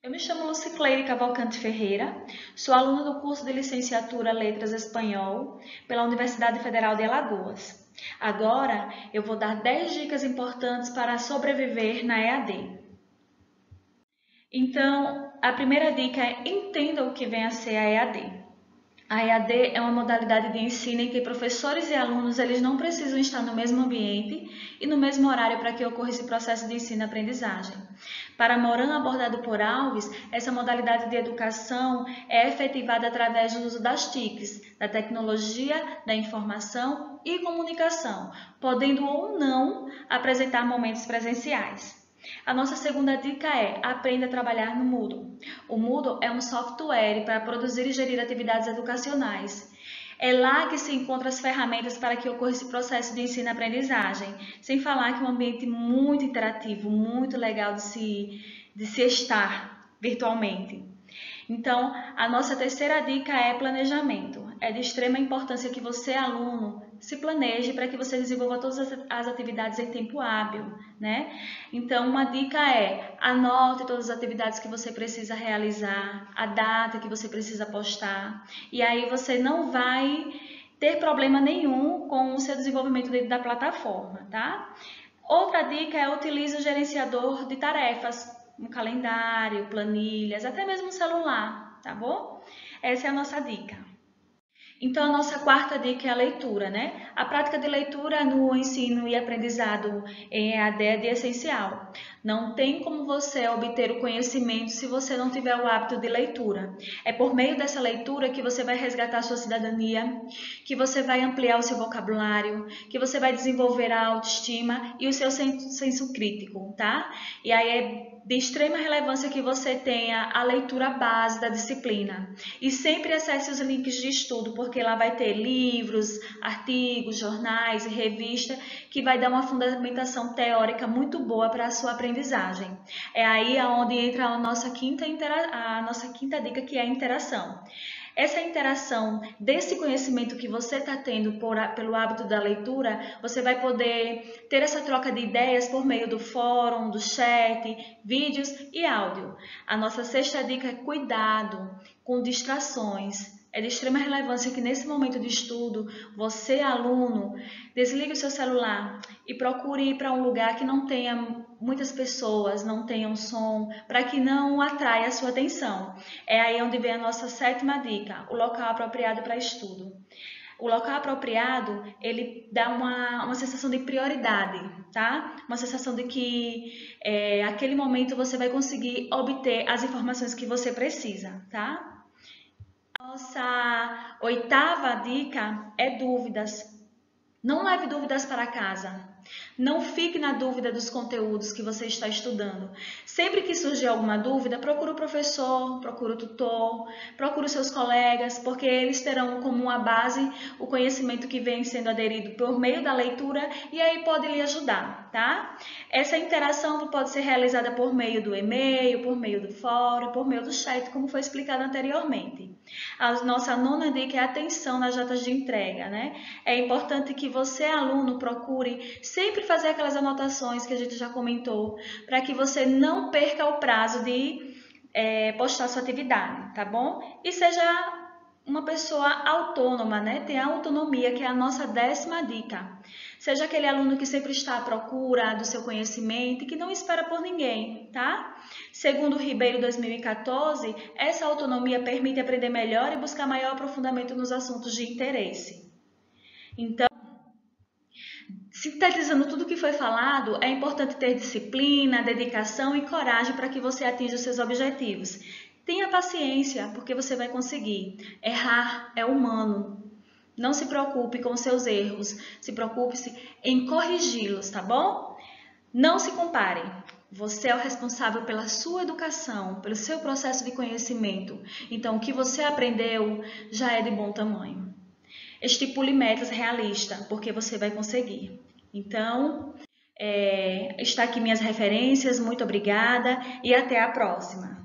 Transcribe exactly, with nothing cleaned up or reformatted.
Eu me chamo Lucicleire Cavalcante Ferreira, sou aluna do curso de Licenciatura Letras Espanhol pela Universidade Federal de Alagoas. Agora eu vou dar dez dicas importantes para sobreviver na E A D. Então, a primeira dica é: entenda o que vem a ser a E A D. A E A D é uma modalidade de ensino em que professores e alunos eles não precisam estar no mesmo ambiente e no mesmo horário para que ocorra esse processo de ensino-aprendizagem. Para Moran, abordado por Alves, essa modalidade de educação é efetivada através do uso das T I Cs, da tecnologia, da informação e comunicação, podendo ou não apresentar momentos presenciais. A nossa segunda dica é: aprenda a trabalhar no Moodle. O Moodle é um software para produzir e gerir atividades educacionais. É lá que se encontram as ferramentas para que ocorra esse processo de ensino-aprendizagem, sem falar que é um ambiente muito interativo, muito legal de se, de se estar virtualmente. Então, a nossa terceira dica é planejamento. É de extrema importância que você, aluno, se planeje para que você desenvolva todas as atividades em tempo hábil, né? Então, uma dica é: anote todas as atividades que você precisa realizar, a data que você precisa postar, e aí você não vai ter problema nenhum com o seu desenvolvimento dentro da plataforma, tá? Outra dica é: utilize o gerenciador de tarefas, um calendário, planilhas, até mesmo um celular, tá bom? Essa é a nossa dica. Então, a nossa quarta dica é a leitura, né? A prática de leitura no ensino e aprendizado em E A D é de essencial. Não tem como você obter o conhecimento se você não tiver o hábito de leitura. É por meio dessa leitura que você vai resgatar a sua cidadania, que você vai ampliar o seu vocabulário, que você vai desenvolver a autoestima e o seu senso crítico, tá? E aí é de extrema relevância que você tenha a leitura base da disciplina. E sempre acesse os links de estudo, porque lá vai ter livros, artigos, jornais e revista que vai dar uma fundamentação teórica muito boa para a sua aprendizagem. É aí onde entra a nossa quinta, a nossa quinta dica, que é a interação. Essa interação desse conhecimento que você está tendo por, pelo hábito da leitura, você vai poder ter essa troca de ideias por meio do fórum, do chat, vídeos e áudio. A nossa sexta dica é: cuidado com distrações. É de extrema relevância que nesse momento de estudo, você, aluno, desligue o seu celular e procure ir para um lugar que não tenha muitas pessoas, não tenha um som, para que não atraia a sua atenção. É aí onde vem a nossa sétima dica: o local apropriado para estudo. O local apropriado, ele dá uma, uma sensação de prioridade, tá? Uma sensação de que é, aquele momento você vai conseguir obter as informações que você precisa, tá? Nossa oitava dica é dúvidas. Não leve dúvidas para casa. Não fique na dúvida dos conteúdos que você está estudando. Sempre que surgir alguma dúvida, procure o professor, procure o tutor, procure os seus colegas, porque eles terão como uma base o conhecimento que vem sendo aderido por meio da leitura e aí pode lhe ajudar, tá? Essa interação pode ser realizada por meio do e-mail, por meio do fórum, por meio do chat, como foi explicado anteriormente. A nossa nona dica é atenção nas datas de entrega, né? É importante que você, aluno, procure sempre fazer aquelas anotações que a gente já comentou, para que você não perca o prazo de é, postar sua atividade, tá bom? E seja uma pessoa autônoma, né? Tenha autonomia, que é a nossa décima dica. Seja aquele aluno que sempre está à procura do seu conhecimento e que não espera por ninguém, tá? Segundo Ribeiro dois mil e quatorze, essa autonomia permite aprender melhor e buscar maior aprofundamento nos assuntos de interesse. Então, sintetizando tudo o que foi falado, é importante ter disciplina, dedicação e coragem para que você atinja os seus objetivos. Tenha paciência, porque você vai conseguir. Errar é humano. Não se preocupe com seus erros, se preocupe-se em corrigi-los, tá bom? Não se compare. Você é o responsável pela sua educação, pelo seu processo de conhecimento. Então, o que você aprendeu já é de bom tamanho. Estipule metas realistas, porque você vai conseguir. Então, é, está aqui minhas referências, muito obrigada e até a próxima.